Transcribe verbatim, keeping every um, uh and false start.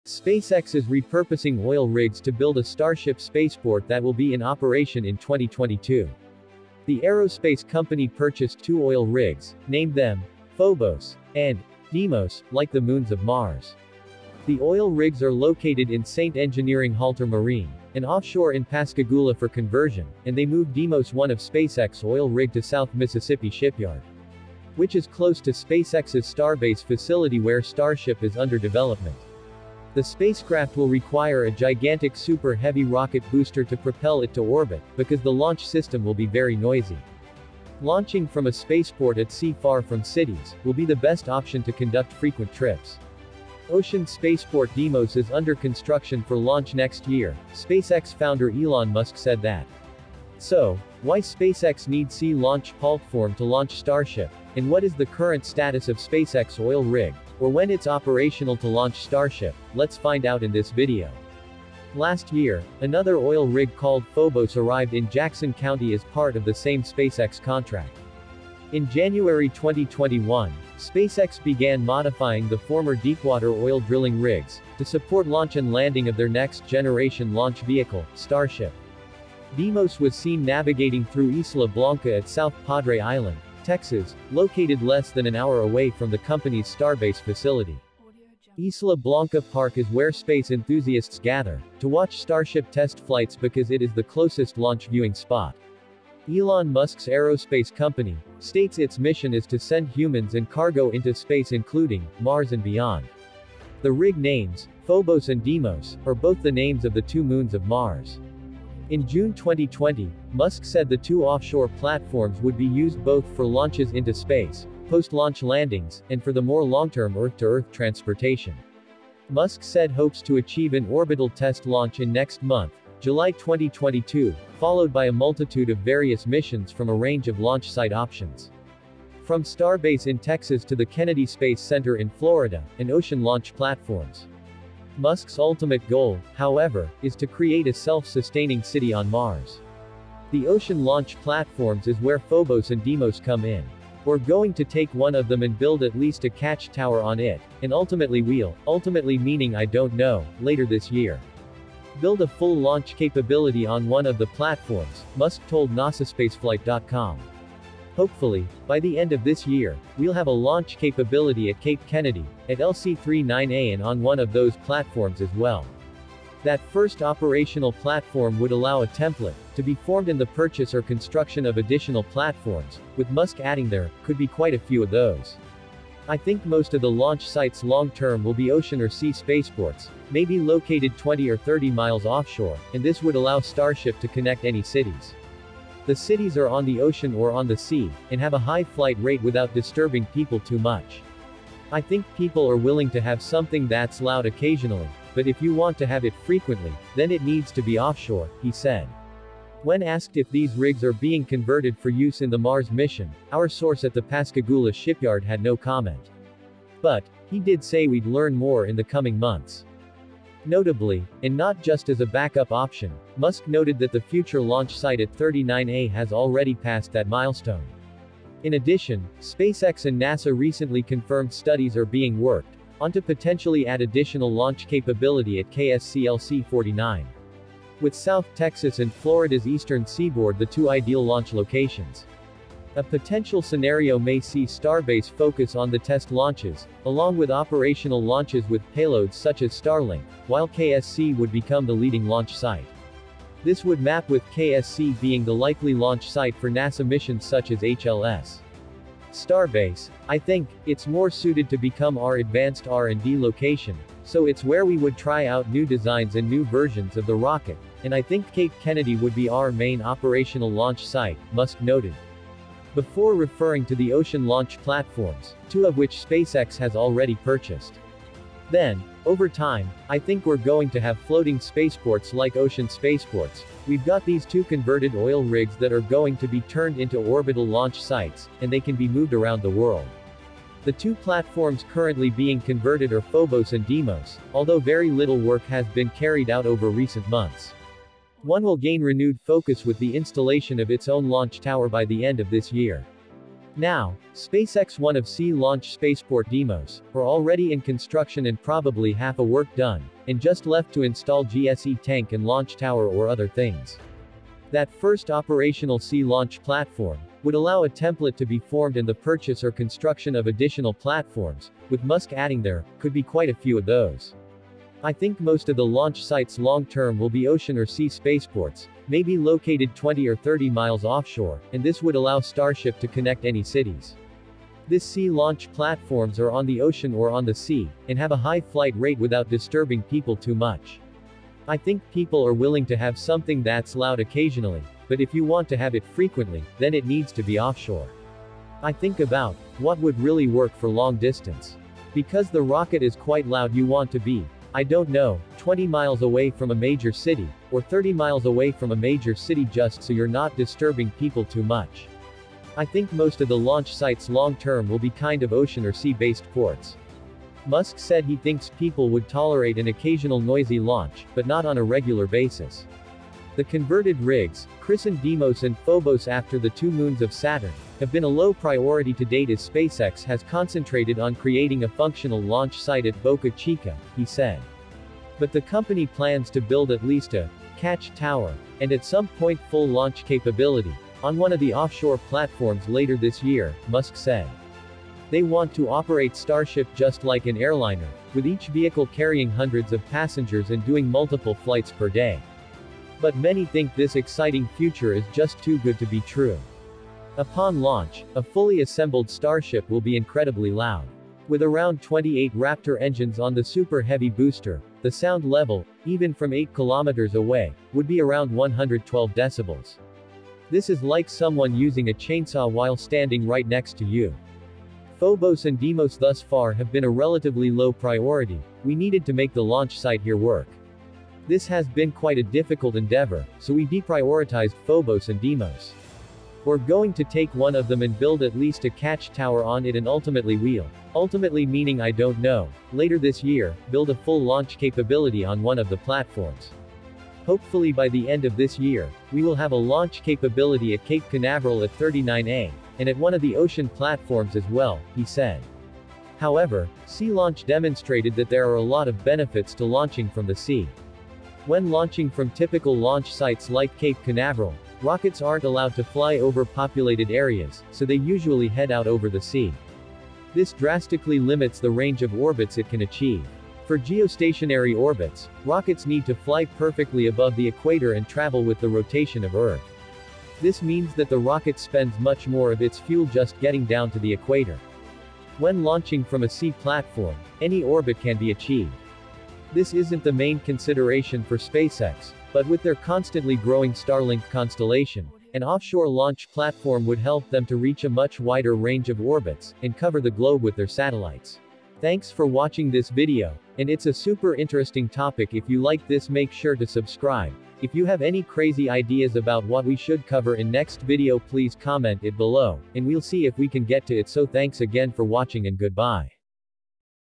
SpaceX is repurposing oil rigs to build a Starship spaceport that will be in operation in twenty twenty-two. The aerospace company purchased two oil rigs, named them Phobos and Deimos, like the moons of Mars. The oil rigs are located in Saint Engineering Halter Marine, and offshore in Pascagoula for conversion, and they moved Deimos one of SpaceX oil rig to South Mississippi Shipyard, which is close to SpaceX's Starbase facility where Starship is under development. The spacecraft will require a gigantic super heavy rocket booster to propel it to orbit, because the launch system will be very noisy. Launching from a spaceport at sea far from cities will be the best option to conduct frequent trips. Ocean Spaceport Deimos is under construction for launch next year, SpaceX founder Elon Musk said that. So, why SpaceX needs sea launch platform to launch Starship, and what is the current status of SpaceX oil rig, or when it's operational to launch Starship? Let's find out in this video. Last year, another oil rig called Phobos arrived in Jackson County as part of the same SpaceX contract. In January twenty twenty-one, SpaceX began modifying the former deepwater oil drilling rigs to support launch and landing of their next-generation launch vehicle, Starship. Deimos was seen navigating through Isla Blanca at South Padre Island, Texas, located less than an hour away from the company's Starbase facility. Isla Blanca Park is where space enthusiasts gather to watch Starship test flights because it is the closest launch viewing spot. Elon Musk's aerospace company states its mission is to send humans and cargo into space including Mars and beyond. The rig names, Phobos and Deimos, are both the names of the two moons of Mars. In June twenty twenty, Musk said the two offshore platforms would be used both for launches into space, post-launch landings, and for the more long-term Earth-to-Earth transportation. Musk said hopes to achieve an orbital test launch in next month, July twenty twenty-two, followed by a multitude of various missions from a range of launch site options. From Starbase in Texas to the Kennedy Space Center in Florida, and ocean launch platforms. Musk's ultimate goal, however, is to create a self-sustaining city on Mars. The ocean launch platforms is where Phobos and Deimos come in. We're going to take one of them and build at least a catch tower on it, and ultimately we'll, ultimately meaning I don't know, later this year, build a full launch capability on one of the platforms, Musk told NASA Spaceflight dot com. Hopefully, by the end of this year, we'll have a launch capability at Cape Kennedy, at L C thirty-nine A and on one of those platforms as well. That first operational platform would allow a template to be formed in the purchase or construction of additional platforms, with Musk adding there could be quite a few of those. I think most of the launch sites long-term will be ocean or sea spaceports, maybe located twenty or thirty miles offshore, and this would allow Starship to connect any cities. The cities are on the ocean or on the sea, and have a high flight rate without disturbing people too much. I think people are willing to have something that's loud occasionally, but if you want to have it frequently, then it needs to be offshore, he said. When asked if these rigs are being converted for use in the Mars mission, our source at the Pascagoula shipyard had no comment. But, he did say we'd learn more in the coming months. Notably, and not just as a backup option, Musk noted that the future launch site at thirty-nine A has already passed that milestone. In addition, SpaceX and NASA recently confirmed studies are being worked on to potentially add additional launch capability at K S C L C forty-nine. With South Texas and Florida's eastern seaboard the two ideal launch locations. A potential scenario may see Starbase focus on the test launches, along with operational launches with payloads such as Starlink, while K S C would become the leading launch site. This would map with K S C being the likely launch site for NASA missions such as H L S. Starbase, I think, it's more suited to become our advanced R and D location, so it's where we would try out new designs and new versions of the rocket, and I think Cape Kennedy would be our main operational launch site, Musk noted. Before referring to the ocean launch platforms, two of which SpaceX has already purchased. Then, over time, I think we're going to have floating spaceports like ocean spaceports. We've got these two converted oil rigs that are going to be turned into orbital launch sites, and they can be moved around the world. The two platforms currently being converted are Phobos and Deimos, although very little work has been carried out over recent months. One will gain renewed focus with the installation of its own launch tower by the end of this year. Now, SpaceX one of sea launch Spaceport Deimos, are already in construction and probably half a work done, and just left to install G S E tank and launch tower or other things. That first operational sea launch platform would allow a template to be formed, and the purchase or construction of additional platforms, with Musk adding there, could be quite a few of those. I think most of the launch sites long-term will be ocean or sea spaceports, maybe located twenty or thirty miles offshore, and this would allow Starship to connect any cities. This sea launch platforms are on the ocean or on the sea, and have a high flight rate without disturbing people too much. I think people are willing to have something that's loud occasionally, but if you want to have it frequently, then it needs to be offshore. I think about what would really work for long distance. Because the rocket is quite loud, you want to be, I don't know, twenty miles away from a major city, or thirty miles away from a major city, just so you're not disturbing people too much. I think most of the launch sites long-term will be kind of ocean or sea-based ports. Musk said he thinks people would tolerate an occasional noisy launch, but not on a regular basis. The converted rigs, christened Deimos and Phobos after the two moons of Saturn, have been a low priority to date as SpaceX has concentrated on creating a functional launch site at Boca Chica, he said. But the company plans to build at least a catch tower, and at some point full launch capability, on one of the offshore platforms later this year, Musk said. They want to operate Starship just like an airliner, with each vehicle carrying hundreds of passengers and doing multiple flights per day. But many think this exciting future is just too good to be true. Upon launch, a fully assembled Starship will be incredibly loud. With around twenty-eight Raptor engines on the Super Heavy booster, the sound level, even from eight kilometers away, would be around one hundred twelve decibels. This is like someone using a chainsaw while standing right next to you. Phobos and Deimos thus far have been a relatively low priority. We needed to make the launch site here work. This has been quite a difficult endeavor, so we deprioritized Phobos and Deimos. We're going to take one of them and build at least a catch tower on it, and ultimately we'll, ultimately meaning I don't know, later this year, build a full launch capability on one of the platforms. Hopefully by the end of this year, we will have a launch capability at Cape Canaveral at thirty-nine A, and at one of the ocean platforms as well, he said. However, sea launch demonstrated that there are a lot of benefits to launching from the sea. When launching from typical launch sites like Cape Canaveral, rockets aren't allowed to fly over populated areas, so they usually head out over the sea. This drastically limits the range of orbits it can achieve. For geostationary orbits, rockets need to fly perfectly above the equator and travel with the rotation of Earth. This means that the rocket spends much more of its fuel just getting down to the equator. When launching from a sea platform, any orbit can be achieved. This isn't the main consideration for SpaceX, but with their constantly growing Starlink constellation, an offshore launch platform would help them to reach a much wider range of orbits, and cover the globe with their satellites. Thanks for watching this video, and it's a super interesting topic. If you like this, make sure to subscribe. If you have any crazy ideas about what we should cover in next video, please comment it below, and we'll see if we can get to it. So thanks again for watching and goodbye.